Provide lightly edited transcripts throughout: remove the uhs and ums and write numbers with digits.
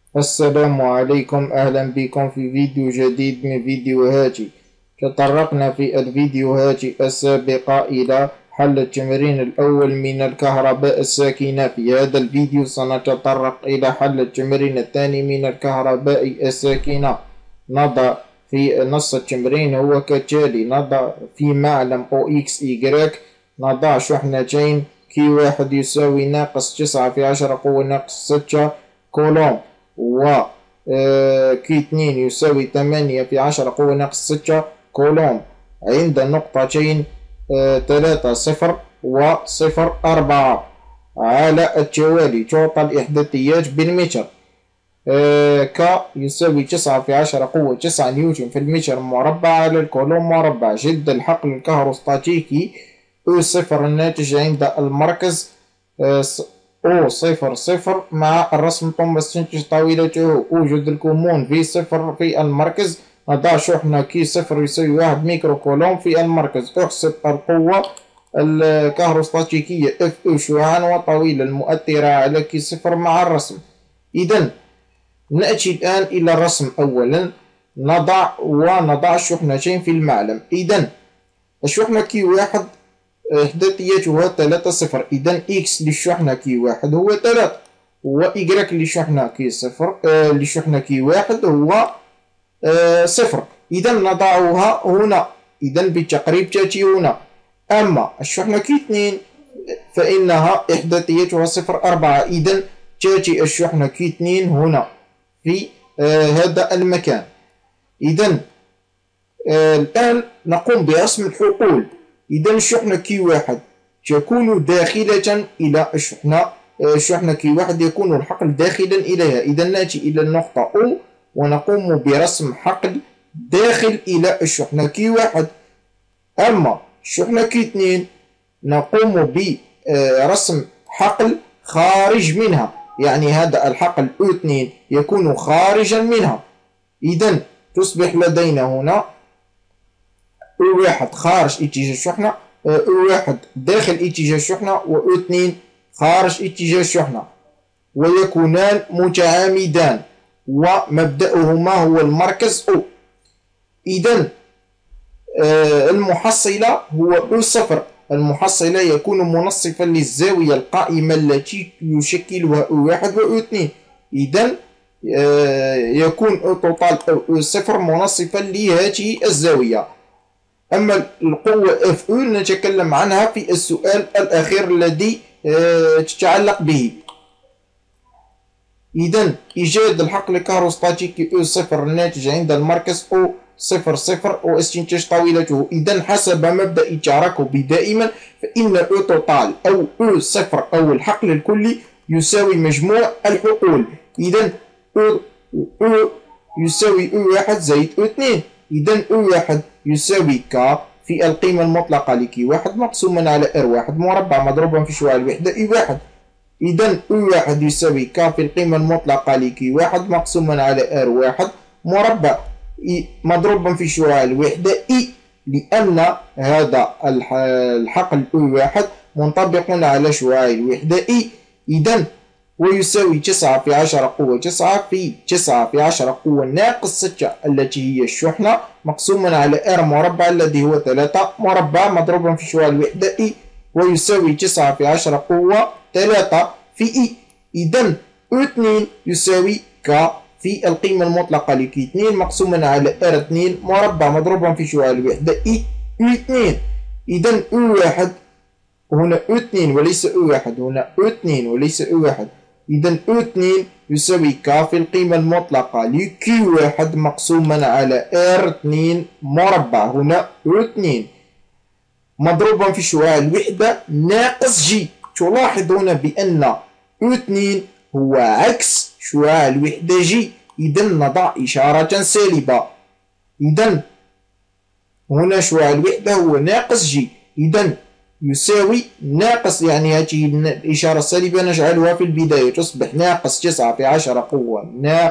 السلام عليكم، أهلا بكم في فيديو جديد من فيديوهاتي. تطرقنا في الفيديوهات السابقة إلى حل التمرين الأول من الكهرباء الساكنة. في هذا الفيديو سنتطرق إلى حل التمرين الثاني من الكهرباء الساكنة. نضع في نص التمرين هو كالتالي: نضع في معلم OXY نضع شحنتين Q1 يساوي ناقص 9 في 10 قوة ناقص 6 كولوم، و Q2 يساوي 8 في 10 قوة ناقص 6 كولوم عند نقطتين 3 0 و 0 4 على التوالي. تعطى الإحداثيات بالمتر. ك يساوي 9 في 10 قوة 9 نيوتن في المتر مربع على الكولوم مربع. جد الحقل الكهروستاتيكي O0 الناتج عند المركز O00 مع الرسم ثم استنتج طاولته. أوجد الكمون V0 في المركز. نضع شحنة Q0 يساوي 1 ميكرو كولوم في المركز. احسب القوة الكهروستاتيكية F شعاع وطويلة المؤثرة على Q0 مع الرسم. إذا نأتي الآن إلى الرسم. أولا نضع الشحنتين في المعلم. إذا الشحنة Q1 إحداثيتها 3 0. إذا إكس للشحنة Q1 هو 3 و إيكغيك للشحنة Q0 للشحنة Q1 هو 0. إذا نضعها هنا. إذا بالتقريب تأتي هنا. أما الشحنة Q2 فإنها إحداثيتها 0 4. إذا تأتي الشحنة Q2 هنا في هذا المكان. إذا الآن نقوم برسم الحقول. إذا الشحنة Q1 تكون داخلة إلى الشحنة Q1 يكون الحقل داخلا إليها. إذا نأتي إلى النقطة O ونقوم برسم حقل داخل إلى الشحنة Q1. أما الشحنة Q2 نقوم برسم حقل خارج منها، يعني هذا الحقل O2 يكون خارجا منها. إذا تصبح لدينا هنا O1 خارج اتجاه الشحنة، O1 داخل اتجاه الشحنة، و O2 خارج اتجاه الشحنة، ويكونان متعامدان ومبدأهما هو المركز O. إذا المحصلة هو O0. المحصلة يكون منصفا للزاوية القائمة التي يشكلها O1 و O2. إذا يكون O O0 منصفا لهذه الزاوية. أما القوة F نتكلم عنها في السؤال الأخير الذي تتعلق به. إذا إيجاد الحقل الكهروستاتيكي O0 الناتج عند المركز O00 واستنتاج طاولته. إذا حسب مبدأ التراكب دائما فإن O توتال أو O0 أو الحقل الكلي يساوي مجموع الحقول. إذا O يساوي O1 زائد O2. إذا O1 يساوي K في القيمة المطلقة لK1 مقسوما على R1 مربع مضروبا في شعاع الوحدة E1. إذا O1 يساوي K في القيمة المطلقة لK1 مقسوما على R1 مربع مضروبا في شعاع الوحدة E، لأن هذا الحقل O1 منطبق على شعاع الوحدة E. إذا ويساوي 9 في 10 قوة 9 في 9 في 10 قوة ناقص 6 التي هي الشحنة مقسوما على R مربع الذي هو 3 مربع مضروبا في شعاع الوحدة E، ويساوي 9 في 10 قوة 3 في E. إذا O2 يساوي K في القيمة المطلقة لK2 مقسوما على R2 مربع مضروبا في شعاع الوحدة E U2. إذا O1 هنا O2 وليس O1، هنا O2 وليس O1. إذا O2 يساوي K في القيمة المطلقة لQ1 مقسوما على R2 مربع، هنا O2 مضروبا في شعاع الوحدة ناقص G. تلاحظ هنا بأن O2 هو عكس شعاع الوحدة G. إذا نضع إشارة سالبة. إذا هنا شعاع الوحدة هو ناقص G. إذا يساوي ناقص، يعني هذه الإشارة السالبة نجعلها في البداية تصبح ناقص 9 في 10 قوة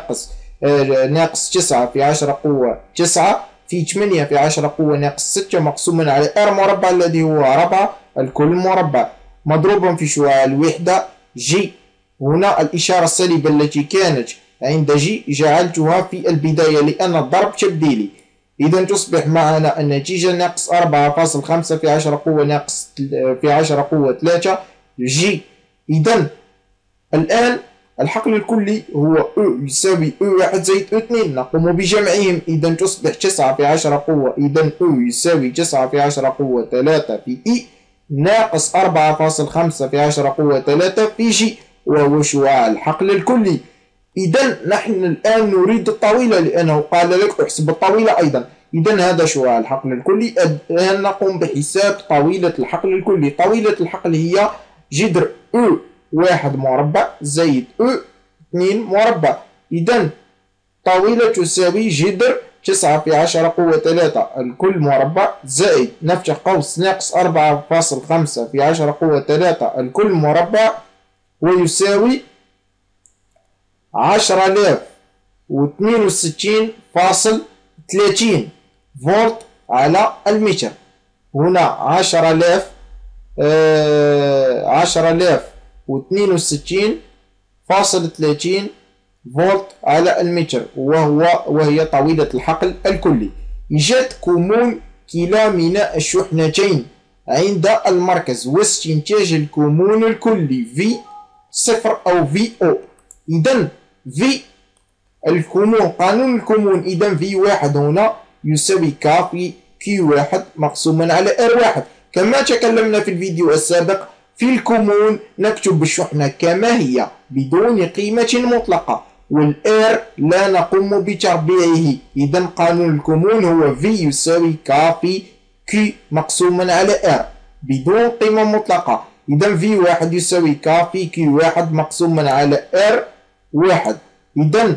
ناقص 9 في 10 قوة 9 في 8 في 10 قوة ناقص 6 مقسوما على R مربع الذي هو 4 الكل مربع مضروبا في شعاع الوحدة G. هنا الإشارة السالبة التي كانت عند جي جعلتها في البداية لأن الضرب تبديلي. إذا تصبح معنا النتيجة ناقص 4.5 في 10 قوة ناقص في 10 قوة 3 جي. إذا الآن الحقل الكلي هو أو يساوي أو1 زائد أو2، نقوم بجمعهم. إذا تصبح 9 في 10 قوة، إذا أو يساوي 9 في 10 قوة 3 في إي ناقص 4.5 في 10 قوة 3 في جي، وهو شعاع الحقل الكلي. إذا نحن الآن نريد الطاولة لأنه قال لك احسب الطاولة أيضا. إذا هذا شعاع الحقل الكلي. الآن نقوم بحساب طاولة الحقل الكلي. طاولة الحقل هي جذر أو1 مربع زائد أو2 مربع. إذا طاولة تساوي جذر 9 في 10 قوة 3 الكل مربع زائد نفتح قوس ناقص 4.5 في 10 قوة 3 الكل مربع، ويساوي 10,062.30 فولت على المتر. هنا 10,062.30 فولت على المتر، وهي طاولة الحقل الكلي. إيجاد كمون كلا من الشحنتين عند المركز واستنتاج الكمون الكلي في صفر أو في أو. إذا في الكمون، قانون الكمون، إذا في واحد هنا يساوي ك في كيو واحد مقسوما على ار واحد. كما تكلمنا في الفيديو السابق، في الكمون نكتب الشحنة كما هي بدون قيمة مطلقة، والار لا نقوم بتربيعه. إذا قانون الكمون هو في يساوي ك في كي مقسوما على ار بدون قيمة مطلقة. إذا في واحد يساوي ك في كي واحد مقسوما على ار واحد. إذا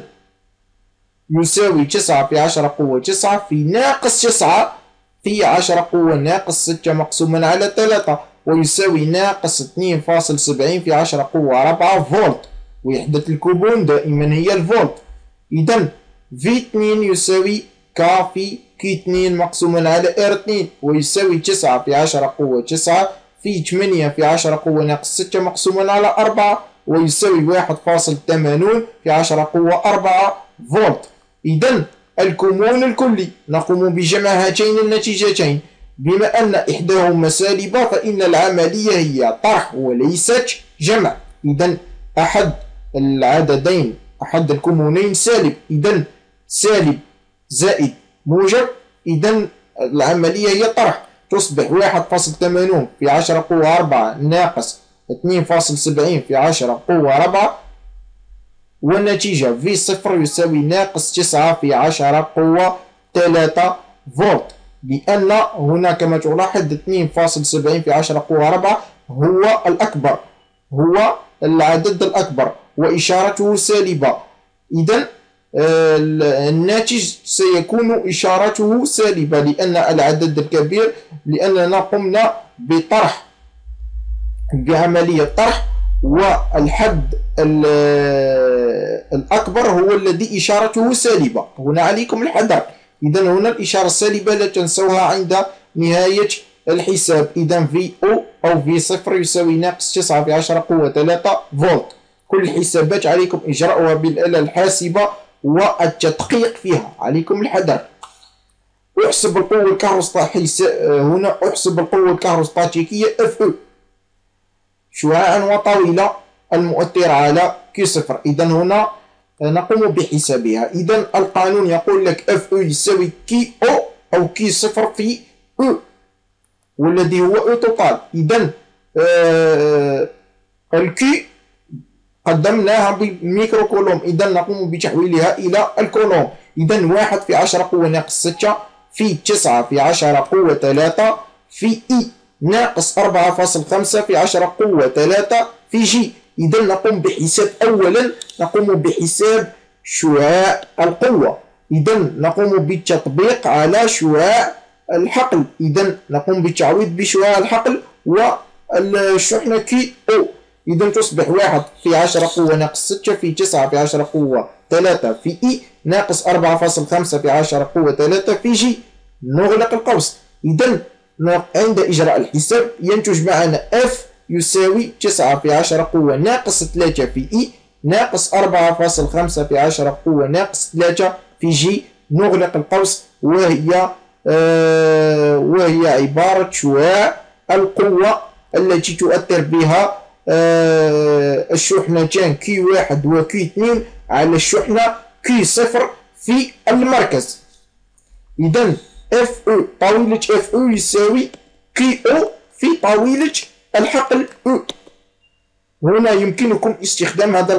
يساوي 9 في 10 قوة 9 في ناقص 9 في 10 قوة ناقص 6 مقسوما على 3، ويساوي ناقص 2.70 في 10 قوة 4 فولت. وحدة الكمون دائما هي الفولت. إذا في 2 يساوي ك في كي 2 مقسوما على ار 2، ويساوي 9 في 10 قوة 9 في 8 في 10 قوة ناقص 6 مقسوما على 4، ويساوي 1.80 في 10 قوة 4 فولت. إذا الكمون الكلي نقوم بجمع هاتين النتيجتين، بما أن إحداهما سالبة فإن العملية هي طرح وليست جمع. إذا أحد العددين، أحد الكمونين سالب، إذا سالب زائد موجب، إذا العملية هي طرح. تصبح 1.80 في 10 قوة 4 ناقص 2.70 في 10 قوة 4، والنتيجة في صفر يساوي ناقص 9 في 10 قوة 3 فولت، لأن هنا كما تلاحظ 2.70 في 10 قوة 4 هو الأكبر، هو العدد الأكبر وإشارته سالبة. إذا الناتج سيكون إشارته سالبة لأن العدد الكبير، لأننا قمنا بطرح، بعملية طرح، والحد الأكبر هو الذي إشارته سالبة. هنا عليكم الحذر. إذا هنا الإشارة السالبة لا تنسوها عند نهاية الحساب. إذا في أو في صفر يساوي ناقص 9 في 10 قوة 3 فولت. كل الحسابات عليكم إجراؤها بالآلة الحاسبة والتدقيق فيها، عليكم الحذر. أحسب القوة الكهروستاتيكية، هنا أحسب القوة الكهروستاتيكية اف او شعاعا وطاولة المؤثرة على كي صفر. إذا هنا نقوم بحسابها. إذا القانون يقول لك اف او يساوي كي أو كي صفر في او، والذي هو او توتال. إذا الكي قدمناها بالميكرو كولوم، إذا نقوم بتحويلها إلى الكولوم. إذا 1 في 10 قوة ناقص 6 في 9 في 10 قوة 3 في إي ناقص 4.5 في 10 قوة 3 في جي. إذا نقوم بحساب، أولا نقوم بحساب شعاع القوة. إذا نقوم بالتطبيق على شعاع الحقل. إذا نقوم بالتعويض بشعاع الحقل والشحنة كي أو. إذا تصبح 1 في 10 قوة ناقص 6 في 9 في 10 قوة 3 في إي ناقص 4.5 في 10 قوة 3 في جي. نغلق القوس. إذا عند إجراء الحساب ينتج معنا F يساوي 9 في 10 قوة ناقص 3 في إي ناقص 4.5 في 10 قوة ناقص 3 في جي، نغلق القوس، وهي عبارة شعاع القوة التي تؤثر بها الشحنتان Q1 و Q2 على الشحنة Q0 في المركز. إذا FE طاولة FE يساوي QO في طاولة الحقل E. هنا يمكنكم استخدام هذا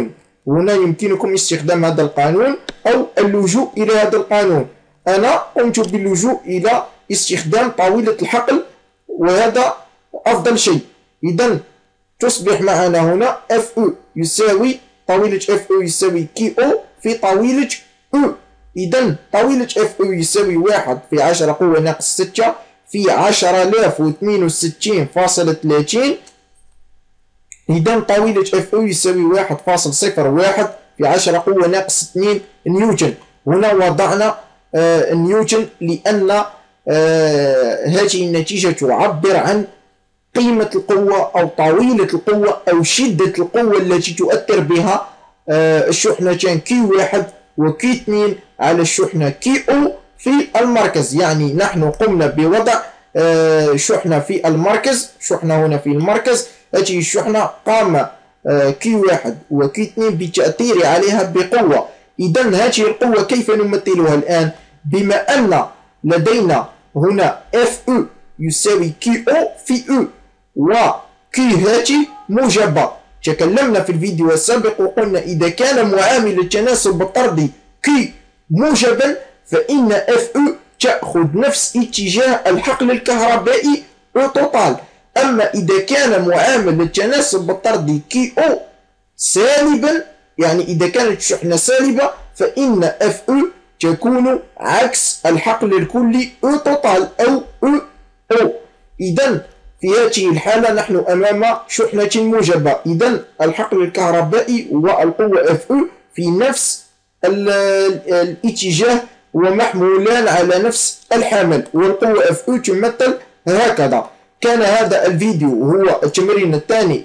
القانون أو اللجوء إلى هذا القانون. أنا قمت باللجوء إلى استخدام طاولة الحقل، وهذا أفضل شيء. إذا تصبح معنا هنا FE يساوي طاولة FE يساوي QO في طاولة E. إذا طاولة FE يساوي 1 في 10 قوة ناقص 6 في 10,062.30. إذا طاولة FE يساوي 1.01 في 10 قوة ناقص 2 نيوتن. هنا وضعنا نيوتن لأن هذه النتيجة تعبر عن قيمة القوة أو طاولة القوة أو شدة القوة التي تؤثر بها الشحنتان Q1 و Q2 على الشحنة QO في المركز. يعني نحن قمنا بوضع شحنة في المركز، شحنة هنا في المركز. هذه الشحنة قام Q1 و Q2 بالتأثير عليها بقوة. إذا هذه القوة كيف نمثلها الآن؟ بما أن لدينا هنا FE يساوي QO في E، و Q هذه موجبة. تكلمنا في الفيديو السابق وقلنا إذا كان معامل التناسب الطردي Q موجبا فإن FE تأخذ نفس اتجاه الحقل الكهربائي O توتال. أما إذا كان معامل التناسب الطردي QO سالبا، يعني إذا كانت الشحنة سالبة، فإن FE تكون عكس الحقل الكلي O توتال أو O. إذا في هذه الحالة نحن أمام شحنة موجبة. إذا الحقل الكهربائي والقوة FE في نفس الاتجاه ومحمولان على نفس الحمل، والقوة FE تمثل هكذا. كان هذا الفيديو هو التمرين الثاني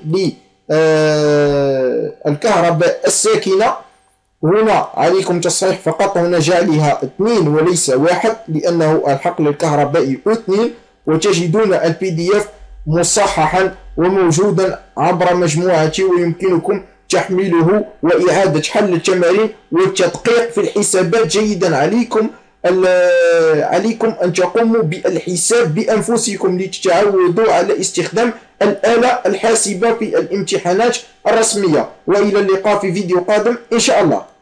للكهرباء الساكنة. هنا عليكم تصحيح فقط، هنا جعلها 2 وليس 1 لأنه الحقل الكهربائي O2. وتجدون الPDF مصححا وموجودا عبر مجموعتي، ويمكنكم تحميله وإعادة حل التمارين والتدقيق في الحسابات جيدا. عليكم أن تقوموا بالحساب بأنفسكم لتتعودوا على استخدام الآلة الحاسبة في الامتحانات الرسمية. وإلى اللقاء في فيديو قادم إن شاء الله.